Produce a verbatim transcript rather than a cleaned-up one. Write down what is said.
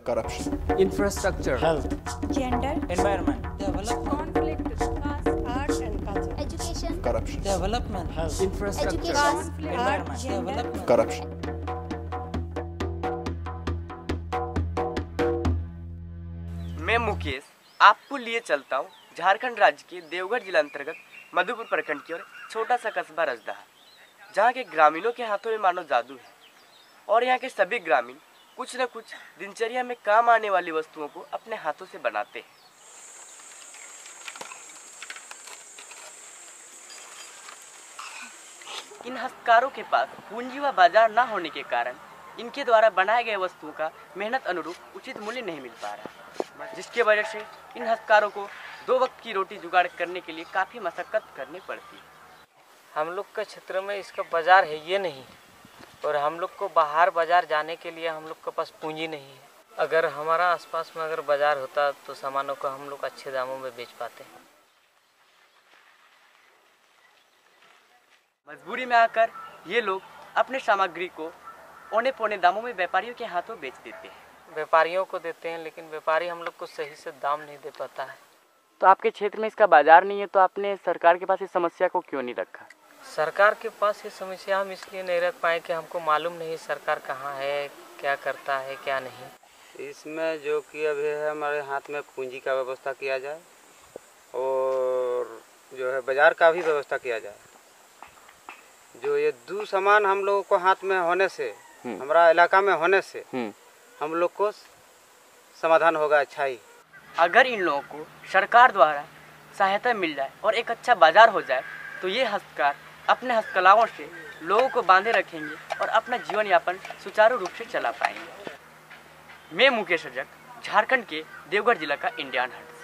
corruption, infrastructure, health, gender, environment, development, conflict, caste, art and culture, education, corruption, development, health, infrastructure, education, environment, gender, development. corruption. मैं मुकेश आपको लिए चलता हूँ झारखंड राज्य के देवघर जिला अंतर्गत मधुपुर प्रखंड की ओर छोटा सा कस्बा रजदाहा, जहाँ के ग्रामीणों के हाथों में मानो जादू है और यहाँ के सभी ग्रामीण कुछ न कुछ दिनचर्या में काम आने वाली वस्तुओं को अपने हाथों से बनाते हैं। इन हस्तकारों के पास पूंजी व बाजार न होने के कारण इनके द्वारा बनाए गए वस्तुओं का मेहनत अनुरूप उचित मूल्य नहीं मिल पा रहा, जिसके वजह से इन हस्तकारों को दो वक्त की रोटी जुगाड़ करने के लिए काफ़ी मशक्कत करनी पड़ती है। हम लोग के क्षेत्र में इसका बाज़ार है ये नहीं, और हम लोग को बाहर बाज़ार जाने के लिए हम लोग के पास पूंजी नहीं है। अगर हमारा आसपास में अगर बाज़ार होता तो सामानों को हम लोग अच्छे दामों में बेच पाते हैं। मजबूरी में आकर ये लोग अपने सामग्री को औने पौने दामों में व्यापारियों के हाथों बेच देते हैं। व्यापारियों को देते हैं, लेकिन व्यापारी हम लोग को सही से दाम नहीं दे पाता है। तो आपके क्षेत्र में इसका बाजार नहीं है, तो आपने सरकार के पास इस समस्या को क्यों नहीं रखा? सरकार के पास ये समस्या हम इसलिए नहीं रख पाए कि हमको मालूम नहीं सरकार कहाँ है, क्या करता है, क्या नहीं। इसमें जो कि अभी है हमारे हाथ में पूंजी का व्यवस्था किया जाए और जो है बाजार का भी व्यवस्था किया जाए। जो ये दो सामान हम लोगों को हाथ में होने से, हमारा इलाका में होने से हम लोग को समाधान होगा अच्छा ही। अगर इन लोगों को सरकार द्वारा सहायता मिल जाए और एक अच्छा बाजार हो जाए तो ये हस्तकार अपने हस्तकलाओं से लोगों को बांधे रखेंगे और अपना जीवन यापन सुचारू रूप से चला पाएंगे। मैं मुकेश रजक, झारखंड के देवघर जिला का इंडियन हट।